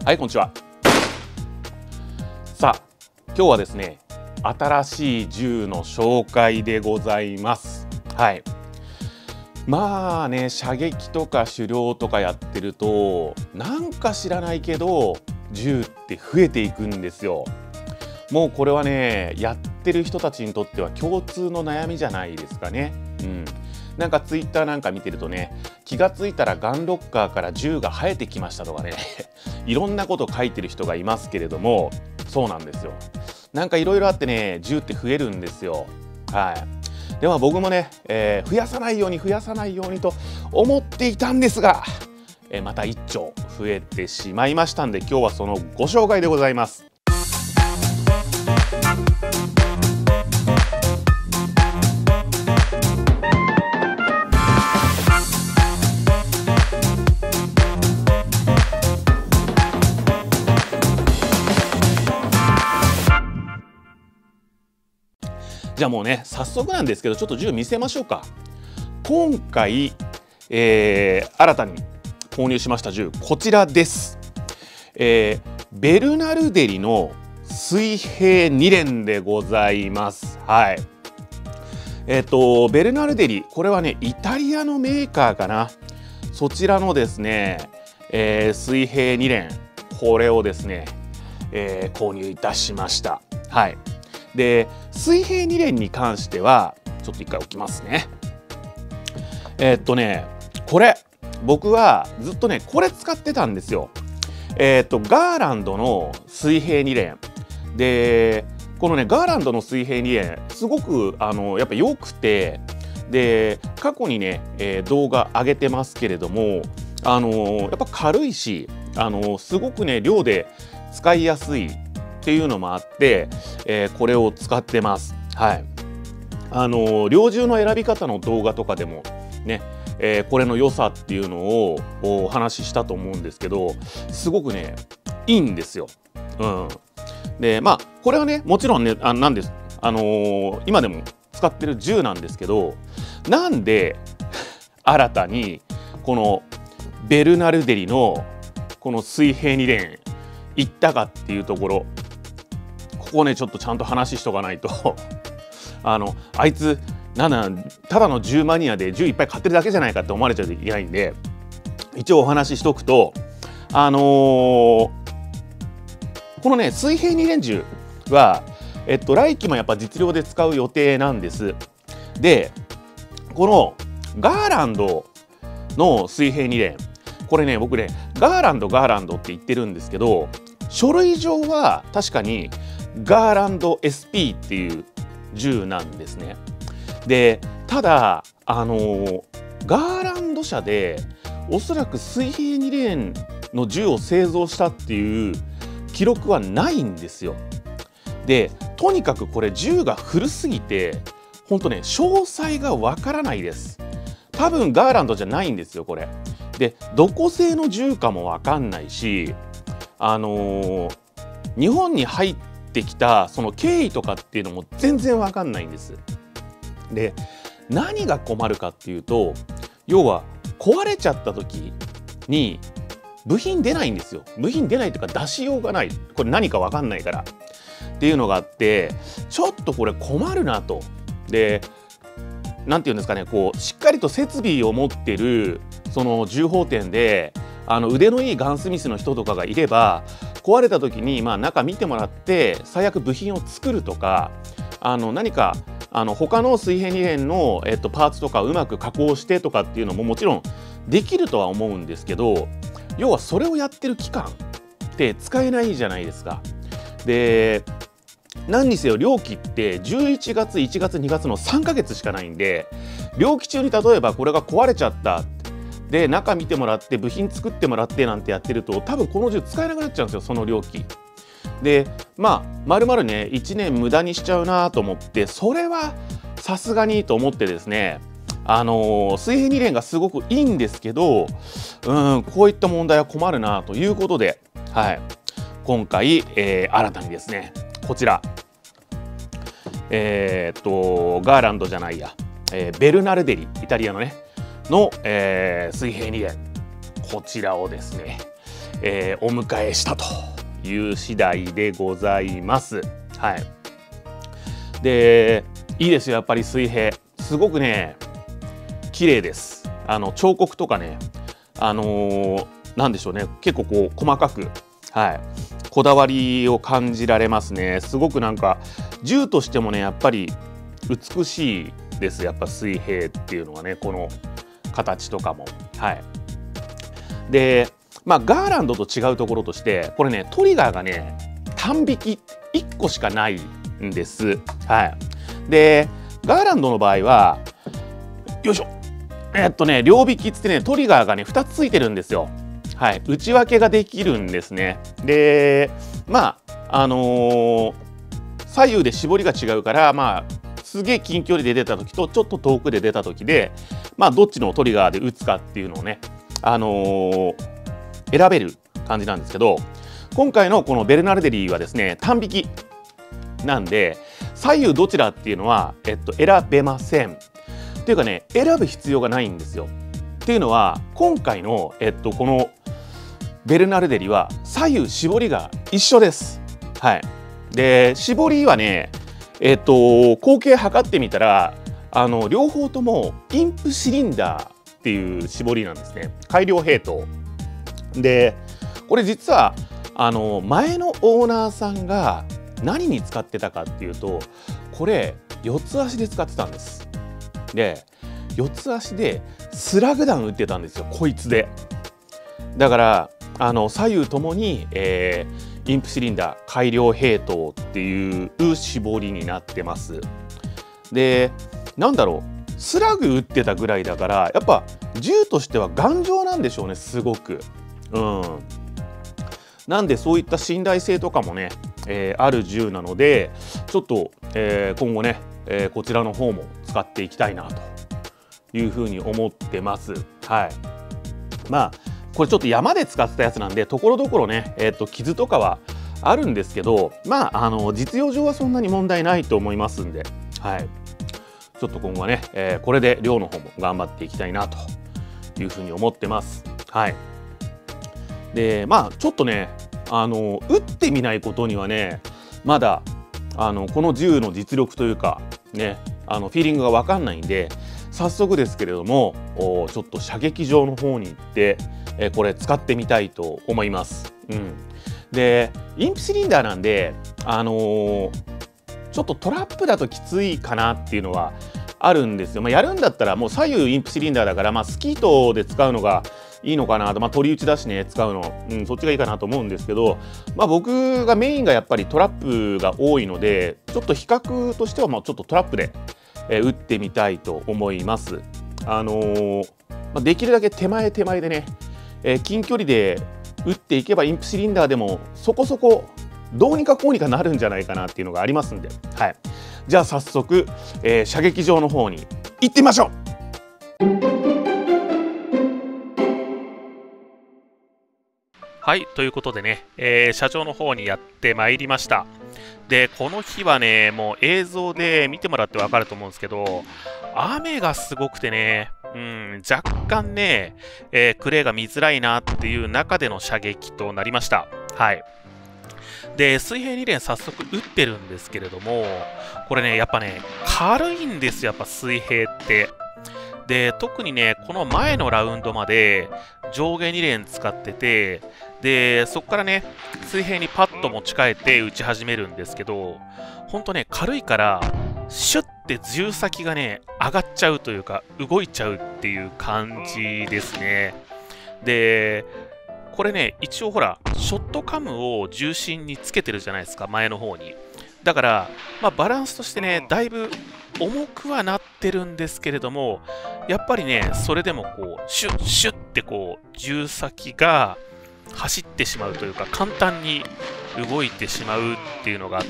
はい、こんにちは。さあ、今日はですね、新しい銃の紹介でございます。はい。まあね、射撃とか狩猟とかやってると、なんか知らないけど、銃って増えていくんですよ。もうこれはね、やってる人たちにとっては共通の悩みじゃないですかね。なんかツイッターなんか見てるとね、気がついたらガンロッカーから銃が生えてきましたとかねいろんなこと書いてる人がいますけれども、そうなんですよ。なんかいろいろあってね、銃って増えるんですよ。はい。では僕もね、増やさないようにと思っていたんですが、また一丁増えてしまいましたんで、今日はそのご紹介でございます。じゃあもうね、早速なんですけど、ちょっと銃見せましょうか。今回、新たに購入しました銃、こちらです。ベルナルデリの水平2連でございます。はい。ベルナルデリ、これはね、イタリアのメーカーかな。そちらのですね、水平2連、これをですね、購入いたしました。はい。で、水平2連に関してはちょっと一回置きますね。これ僕はずっとねこれ使ってたんですよ。ガーランドの水平2連で、このねガーランドの水平2連すごくやっぱ良くて、で過去にね、動画上げてますけれども、やっぱ軽いしすごくね量で使いやすいっていうのもあって、これを使ってます。はい。猟銃の選び方の動画とかでもね、これの良さっていうのをお話ししたと思うんですけど、すごくねいいんですよ。でまあこれはねもちろんねなんです、今でも使ってる銃なんですけど、なんで新たにこのベルナルデリのこの水平2連行ったかっていうところ、ここねちょっとちゃんと話しとかないとあいつただの銃マニアで銃いっぱい買ってるだけじゃないかって思われちゃうといけないんで、一応お話ししとくと、このね水平2連銃は来期もやっぱ実用で使う予定なんです。でこのガーランドの水平2連、これね僕ねガーランドって言ってるんですけど、書類上は確かにガーランド SP っていう銃なんですね。でただガーランド社でおそらく水平2連の銃を製造したっていう記録はないんですよ。でとにかくこれ銃が古すぎて本当ね詳細がわからないです。多分ガーランドじゃないんですよこれ。でどこ製の銃かもわかんないし、日本に入ってきたその経緯とかっていうのも全然わかんないんです。で何が困るかっていうと、要は壊れちゃった時に部品出ないんですよ。部品出ないというか出しようがない。これ何かわかんないからっていうのがあって、ちょっとこれ困るなと。でなんていうんですかね、こうしっかりと設備を持ってるその銃砲店で腕のいいガンスミスの人とかがいれば、壊れた時に中見てもらって最悪部品を作るとか、何か他の水平2連の、パーツとかうまく加工してとかっていうのももちろんできるとは思うんですけど、要はそれをやってる期間って使えないじゃないですか。で何にせよ漁期って11月1月2月の3ヶ月しかないんで、漁期中に例えばこれが壊れちゃったで中見てもらって部品作ってもらってなんてやってると、多分この銃使えなくなっちゃうんですよ、その料金で。まるまるね1年無駄にしちゃうなと思って、それはさすがにと思ってですね、水平2連がすごくいいんですけど、こういった問題は困るなということで、はい、今回、新たにですねこちらガーランドじゃないや、ベルナルデリ、イタリアのねの、水平2連、こちらをですね、 お迎えしたという次第でございます。はい。で、いいですよ、やっぱり水平。すごくね、綺麗です。彫刻とかね、なんでしょうね、結構こう細かく、はい、こだわりを感じられますね。すごくなんか銃としてもね、やっぱり美しいです。やっぱ水平っていうのはね、この形とかも。はい。で、まあガーランドと違うところとして、これね、トリガーがね、単引き1個しかないんです。はい。で、ガーランドの場合は、よいしょ。両引きっつってね、トリガーがね、2つついてるんですよ。はい。内訳ができるんですね。で、まあ、左右で絞りが違うから、まあ、すげえ近距離で出た時と、ちょっと遠くで出た時で、まあ、どっちのトリガーで撃つかっていうのをね、選べる感じなんですけど、今回のこのベルナルデリーはですね、単引きなんで、左右どちらっていうのは、選べません。っていうかね、選ぶ必要がないんですよ。っていうのは、今回の、このベルナルデリは左右絞りが一緒です。はい。で、絞りはね、口径測ってみたら、両方ともインプシリンダーっていう絞りなんですね。改良兵刀。で、これ実は、前のオーナーさんが何に使ってたかっていうと、これ、四つ足で使ってたんです。で、四つ足でスラグ弾打ってたんですよ、こいつで。だから左右ともに、インプシリンダー改良兵刀っていう絞りになってます。で、なんだろう、スラグ打ってたぐらいだから、やっぱ銃としては頑丈なんでしょうね、すごく。なんでそういった信頼性とかもね、ある銃なので、ちょっと、今後ね、こちらの方も使っていきたいなというふうに思ってます。はい。まあこれちょっと山で使ってたやつなんで、ところどころね、傷とかはあるんですけど、まあ実用上はそんなに問題ないと思いますんで、はい。ちょっと今後はね、これで漁の方も頑張っていきたいなというふうに思ってます。はい。で、まあちょっとね、撃ってみないことにはね、まだこの銃の実力というかね、フィーリングが分かんないんで、早速ですけれども、ちょっと射撃場の方に行って、これ使ってみたいと思います。で、インプシリンダーなんで、ちょっとトラップだときついかなっていうのはあるんですよ。やるんだったらもう左右インプシリンダーだから、スキートで使うのがいいのかなと、取り打ちだしね、使うの、そっちがいいかなと思うんですけど、僕がメインがやっぱりトラップが多いので、ちょっと比較としてはちょっとトラップで打ってみたいと思います。できるだけ手前でね、近距離で打っていけばインプシリンダーでもそこそこどうにかこうにかなるんじゃないかなっていうのがありますんで、はい、じゃあ早速、射撃場の方に行ってみましょう。はい、ということでね、社長の方にやってまいりました。で、この日はね、もう映像で見てもらってわかると思うんですけど、雨がすごくてね、若干ね、クレーが見づらいなっていう中での射撃となりました。はい。で、水平2連早速撃ってるんですけれども、これね、やっぱね、軽いんですよ、やっぱ水平って。で、特にね、この前のラウンドまで上下2連使ってて、で、そこからね、水平にパッと持ち替えて撃ち始めるんですけど、ほんとね、軽いから、シュッて銃先がね、上がっちゃうというか、動いちゃうっていう感じですね。で、これね、一応ほら、ショットカムを重心につけてるじゃないですか、前の方に。だから、バランスとしてね、だいぶ重くはなってるんですけれども、やっぱりね、それでもこう、シュッシュッってこう、銃先が走ってしまうというか、簡単に動いてしまうっていうのがあって、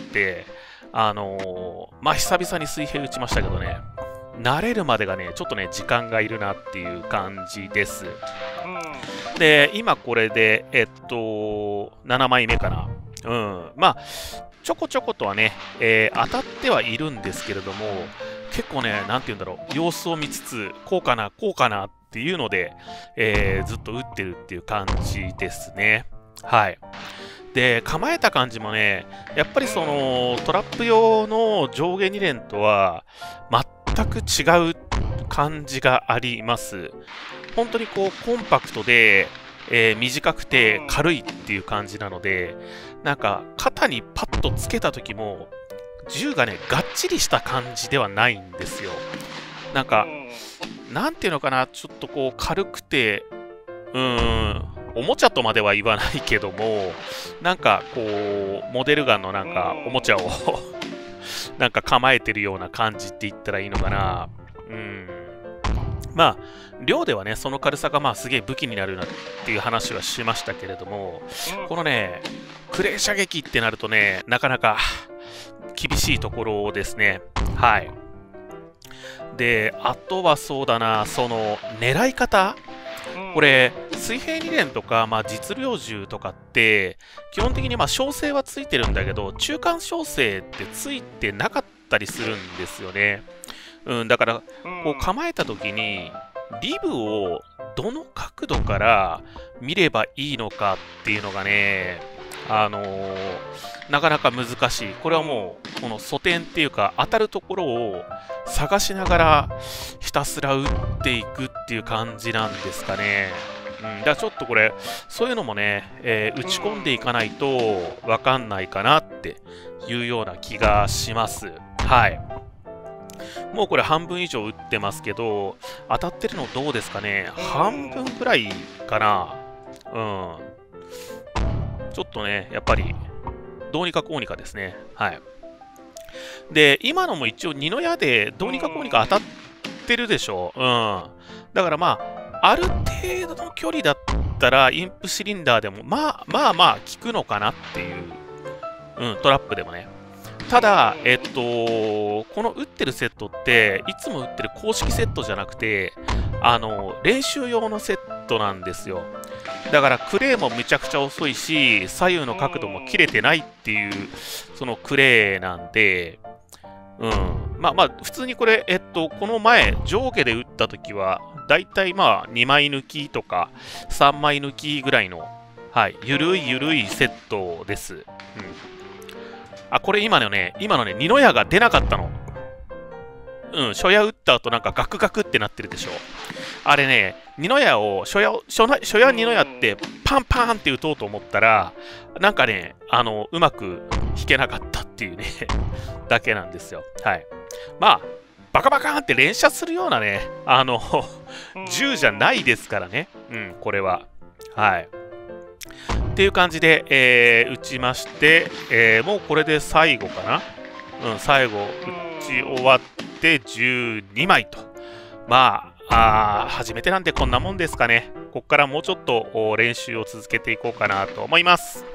久々に水平打ちましたけどね、慣れるまでがね、ちょっとね、時間がいるなっていう感じです。で、今これで、7枚目かな。ちょこちょことはね、当たってはいるんですけれども、結構ね、なんて言うんだろう、様子を見つつ、こうかなっていうので、ずっと打ってるっていう感じですね。 はい。で、構えた感じもね、やっぱりそのトラップ用の上下2連とは全く違う感じがあります。本当にこうコンパクトで、短くて軽いっていう感じなので、なんか肩にパッとつけた時も銃がね、がっちりした感じではないんですよ。なんか、なんていうのかな、ちょっとこう軽くて、おもちゃとまでは言わないけども、なんかこう、モデルガンのなんかおもちゃをなんか構えてるような感じって言ったらいいのかな。まあ、量ではね、その軽さがまあすげえ武器になるなっていう話はしましたけれども、このね、クレー射撃ってなるとね、なかなか厳しいところですね。はい。で、あとはそうだな、その狙い方、これ、水平2連とか、まあ、実量銃とかって、基本的にまあ小生はついてるんだけど、中間小生ってついてなかったりするんですよね。だから、こう構えた時に、リブをどの角度から見ればいいのかっていうのがね、なかなか難しい。これはもう、この素点っていうか、当たるところを探しながらひたすら打っていくっていう感じなんですかね。だからちょっとこれ、そういうのもね、打ち込んでいかないとわかんないかなっていうような気がします。はい。もうこれ半分以上打ってますけど、当たってるのどうですかね。半分くらいかな。ちょっとね、やっぱり、どうにかこうにかですね。はい。で、今のも一応二の矢でどうにかこうにか当たってるでしょ。だからまあ、ある程度の距離だったら、インプシリンダーでも、まあ、効くのかなっていう、トラップでもね。ただ、この打ってるセットって、いつも打ってる公式セットじゃなくて、練習用のセットなんですよ。だからクレーもめちゃくちゃ遅いし、左右の角度も切れてないっていう、そのクレーなんで、まあ、普通にこれ、この前、上下で打ったときは、だいたいまあ、2枚抜きとか、3枚抜きぐらいの、はい、ゆるいセットです。あ、これ今のね、二の矢が出なかったの。初矢打った後なんかガクガクってなってるでしょ。あれね、二の矢を、初矢二の矢ってパンパンって打とうと思ったら、なんかね、うまく弾けなかったっていうね、だけなんですよ。はい。まあ、バカバカーンって連射するようなね、銃じゃないですからね。これは。はい。っていう感じで、打ちまして、もうこれで最後かな。最後、打ち終わって12枚と。まあ、初めてなんでこんなもんですかね。ここからもうちょっと練習を続けていこうかなと思います。